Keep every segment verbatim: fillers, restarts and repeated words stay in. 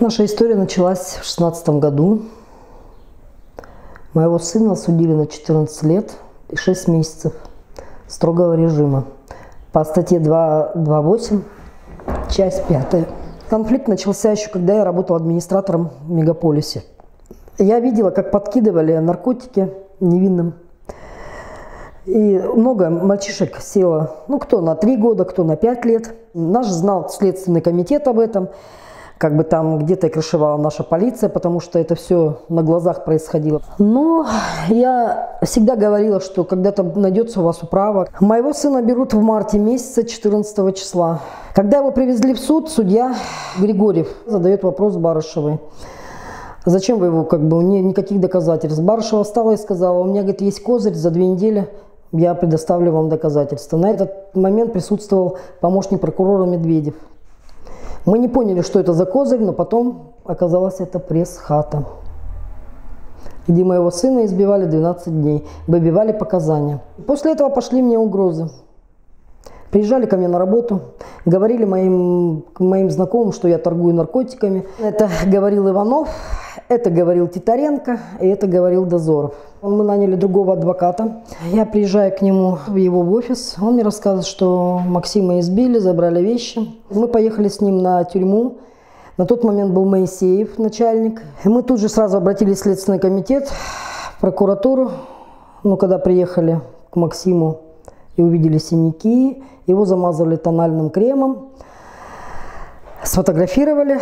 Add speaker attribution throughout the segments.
Speaker 1: Наша история началась в шестнадцатом году. Моего сына осудили на четырнадцать лет и шесть месяцев строгого режима по статье два двадцать восемь, часть пятая. Конфликт начался еще, когда я работала администратором в мегаполисе. Я видела, как подкидывали наркотики невинным. И много мальчишек село, ну кто на три года, кто на пять лет. Наш знал Следственный комитет об этом. Как бы там где-то крышевала наша полиция, потому что это все на глазах происходило. Но я всегда говорила, что когда-то найдется у вас управа. Моего сына берут в марте месяца, четырнадцатого числа. Когда его привезли в суд, судья Григорьев задает вопрос Барышевой. Зачем вы его, как бы, никаких доказательств? Барышева встала и сказала: у меня, говорит, есть козырь, за две недели я предоставлю вам доказательства. На этот момент присутствовал помощник прокурора Медведев. Мы не поняли, что это за козырь, но потом оказалось, это пресс-хата, где моего сына избивали двенадцать дней, выбивали показания. После этого пошли мне угрозы. Приезжали ко мне на работу, говорили моим, моим знакомым, что я торгую наркотиками. Это говорил Иванов, это говорил Титаренко, и это говорил Дозоров. Мы наняли другого адвоката. Я приезжаю к нему в его офис. Он мне рассказывает, что Максима избили, забрали вещи. Мы поехали с ним на тюрьму. На тот момент был Моисеев, начальник. И мы тут же сразу обратились в Следственный комитет, в прокуратуру. Ну, когда приехали к Максиму и увидели синяки, его замазали тональным кремом, сфотографировали.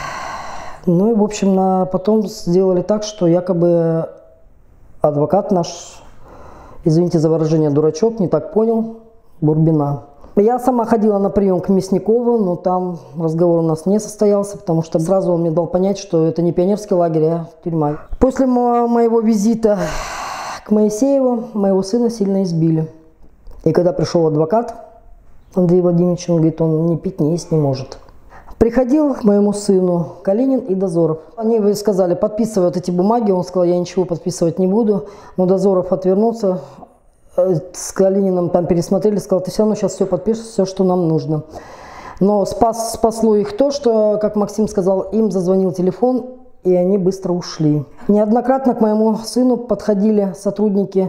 Speaker 1: Ну и, в общем, на, потом сделали так, что якобы адвокат наш, извините за выражение, дурачок, не так понял, Бурбина. Я сама ходила на прием к Мясникову, но там разговор у нас не состоялся, потому что сразу он мне дал понять, что это не пионерский лагерь, а тюрьма. После мо моего визита к Моисееву моего сына сильно избили. И когда пришел адвокат Андрей Владимирович, он говорит, он ни пить, ни есть не может. Приходил к моему сыну Калинин и Дозоров. Они сказали, подписывай вот эти бумаги. Он сказал, я ничего подписывать не буду. Но Дозоров отвернулся. С Калининым там пересмотрели, сказал, ты все равно сейчас все подпишешь, все, что нам нужно. Но спас, спасло их то, что, как Максим сказал, им зазвонил телефон, и они быстро ушли. Неоднократно к моему сыну подходили сотрудники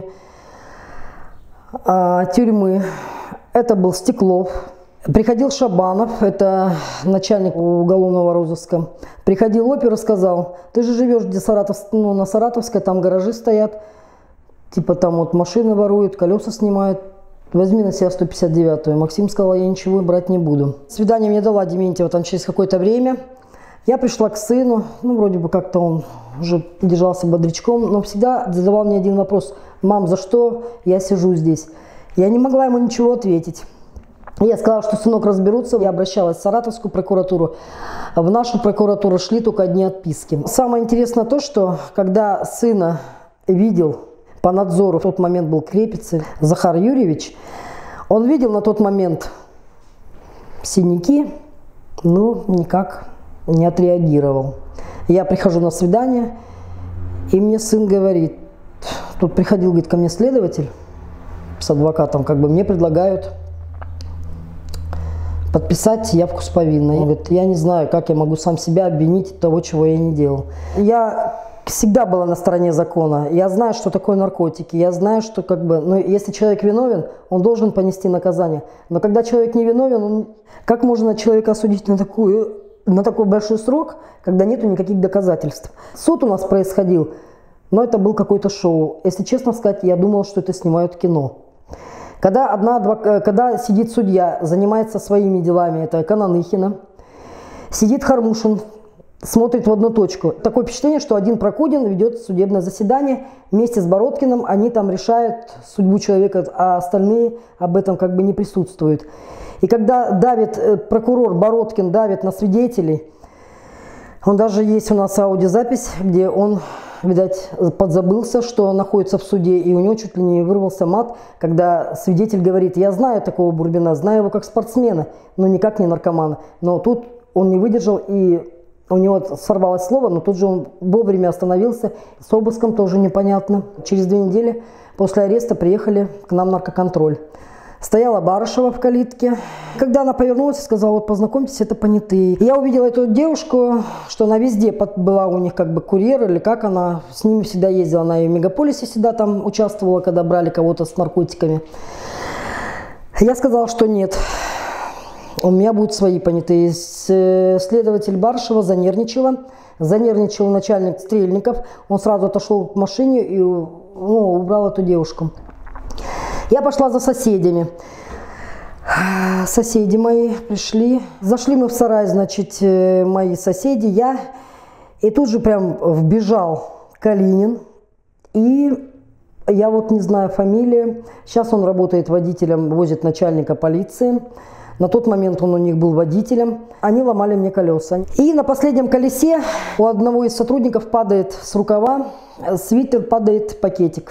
Speaker 1: а, тюрьмы. Это был Стеклов. Приходил Шабанов, это начальник уголовного розыска. Приходил опер и сказал, ты же живешь где Саратов, ну, на Саратовской, там гаражи стоят, типа там вот машины воруют, колеса снимают, возьми на себя сто пятьдесят девятую. Максим сказал, я ничего брать не буду. Свидание мне дала Дементьева там через какое-то время. Я пришла к сыну, ну вроде бы как-то он уже держался бодрячком, но всегда задавал мне один вопрос, мам, за что я сижу здесь? Я не могла ему ничего ответить. Я сказала, что сынок разберутся. Я обращалась в Саратовскую прокуратуру. В нашу прокуратуру шли только одни отписки. Самое интересное то, что когда сына видел по надзору, в тот момент был Крепицын Захар Юрьевич, он видел на тот момент синяки, но никак не отреагировал. Я прихожу на свидание, и мне сын говорит, тут приходил, говорит, ко мне следователь с адвокатом, как бы мне предлагают подписать явку с повинной. Он говорит, я не знаю, как я могу сам себя обвинить от того, чего я не делал. Я всегда была на стороне закона. Я знаю, что такое наркотики. Я знаю, что как бы, ну, если человек виновен, он должен понести наказание. Но когда человек не виновен, он, как можно человека осудить на, такую, на такой большой срок, когда нету никаких доказательств? Суд у нас происходил, но это был какой-то шоу. Если честно сказать, я думала, что это снимают кино. Когда, одна, когда сидит судья, занимается своими делами, это Кананыхина, сидит Хармушин, смотрит в одну точку. Такое впечатление, что один Прокудин ведет судебное заседание вместе с Бородкиным, они там решают судьбу человека, а остальные об этом как бы не присутствуют. И когда давит прокурор Бородкин, давит на свидетелей, он даже есть у нас аудиозапись, где он, видать, подзабылся, что находится в суде, и у него чуть ли не вырвался мат, когда свидетель говорит, я знаю такого Бурбина, знаю его как спортсмена, но никак не наркомана. Но тут он не выдержал, и у него сорвалось слово, но тут же он вовремя остановился, с обыском тоже непонятно. Через две недели после ареста приехали к нам наркоконтроль. Стояла Барышева в калитке. Когда она повернулась и сказала: вот познакомьтесь, это понятые. И я увидела эту девушку, что она везде была у них как бы курьер или как она. С ними всегда ездила, она и в Мегаполисе всегда там участвовала, когда брали кого-то с наркотиками. Я сказала, что нет, у меня будут свои понятые. Следователь Барышева занервничала. Занервничал начальник Стрельников. Он сразу отошел к машине и ну, убрал эту девушку. Я пошла за соседями. Соседи мои пришли. Зашли мы в сарай, значит, мои соседи, я. И тут же прям вбежал Калинин. И я вот не знаю фамилии. Сейчас он работает водителем, возит начальника полиции. На тот момент он у них был водителем. Они ломали мне колеса. И на последнем колесе у одного из сотрудников падает с рукава свитер, падает пакетик.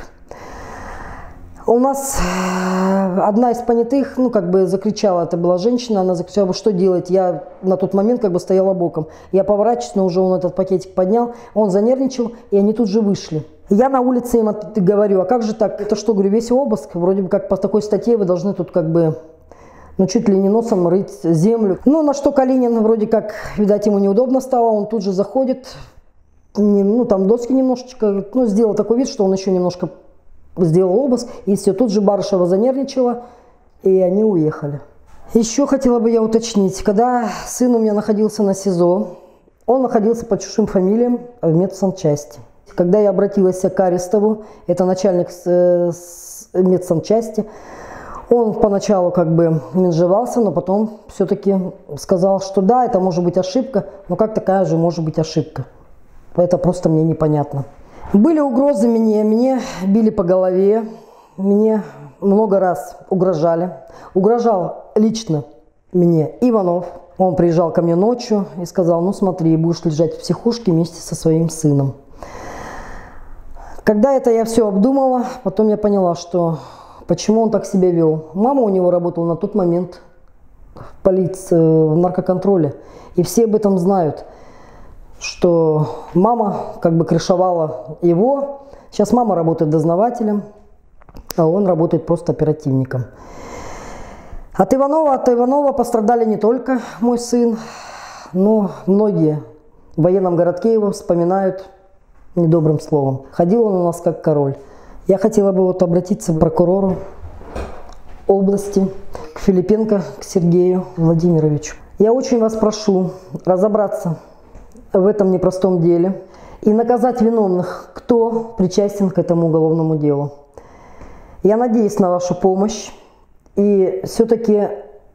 Speaker 1: У нас одна из понятых, ну, как бы закричала, это была женщина, она закричала: что делать? Я на тот момент как бы стояла боком. Я поворачиваюсь, но уже он этот пакетик поднял, он занервничал, и они тут же вышли. Я на улице им говорю: а как же так? Это что, говорю, весь обыск? Вроде бы как по такой статье вы должны тут как бы, ну, чуть ли не носом рыть землю. Ну, на что Калинин вроде как, видать, ему неудобно стало, он тут же заходит, ну, там доски немножечко, ну, сделал такой вид, что он еще немножко сделал обыск, и все, тут же Барышева занервничала, и они уехали. Еще хотела бы я уточнить, когда сын у меня находился на СИЗО, он находился под чужим фамилием в медсанчасти. Когда я обратилась к Арестову, это начальник медсанчасти, он поначалу как бы менжевался, но потом все-таки сказал, что да, это может быть ошибка, но как такая же может быть ошибка? Это просто мне непонятно. Были угрозы мне, мне били по голове, мне много раз угрожали. Угрожал лично мне Иванов. Он приезжал ко мне ночью и сказал: ну смотри, будешь лежать в психушке вместе со своим сыном. Когда это я все обдумала, потом я поняла, что почему он так себя вел. Мама у него работала на тот момент в полиции, в наркоконтроле. И все об этом знают, что мама как бы крышевала его. Сейчас мама работает дознавателем, а он работает просто оперативником. От Иванова, от Иванова пострадали не только мой сын, но многие в военном городке его вспоминают недобрым словом. Ходил он у нас как король. Я хотела бы вот обратиться к прокурору области, к Филипенко, к Сергею Владимировичу. Я очень вас прошу разобраться в этом непростом деле и наказать виновных, кто причастен к этому уголовному делу. Я надеюсь на вашу помощь. И все-таки,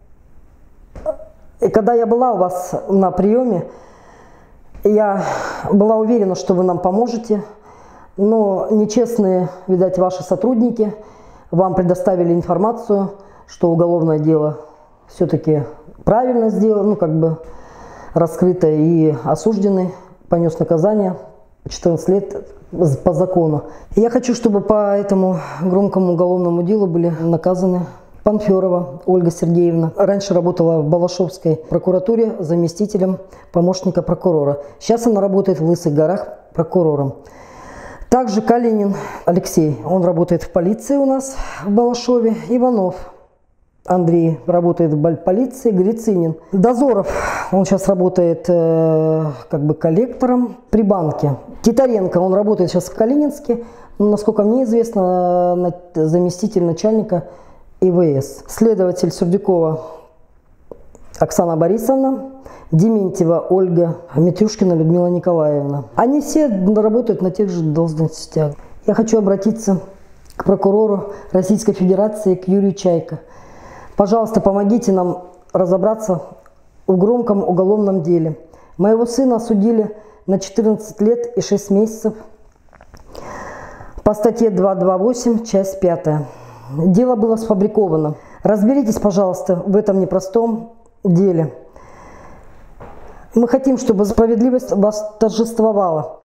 Speaker 1: когда я была у вас на приеме, я была уверена, что вы нам поможете, но нечестные, видать, ваши сотрудники вам предоставили информацию, что уголовное дело все-таки правильно сделано, ну как бы раскрыто, и осужденный понес наказание четырнадцать лет по закону. Я хочу, чтобы по этому громкому уголовному делу были наказаны Панферова Ольга Сергеевна. Раньше работала в Балашовской прокуратуре заместителем помощника прокурора. Сейчас она работает в Лысых горах прокурором. Также Калинин Алексей, он работает в полиции у нас в Балашове. Иванов Андрей работает в полиции. Грицинин. Дозоров, он сейчас работает э, как бы коллектором при банке. Титаренко, он работает сейчас в Калининске. Но, насколько мне известно, заместитель начальника ИВС. Следователь Сурдюкова Оксана Борисовна. Дементьева Ольга, Митрюшкина Людмила Николаевна. Они все работают на тех же должностях. Я хочу обратиться к прокурору Российской Федерации, к Юрию Чайко. Пожалуйста, помогите нам разобраться в громком уголовном деле. Моего сына осудили на четырнадцать лет и шесть месяцев по статье двести двадцать восемь, часть пятая. Дело было сфабриковано. Разберитесь, пожалуйста, в этом непростом деле. Мы хотим, чтобы справедливость восторжествовала.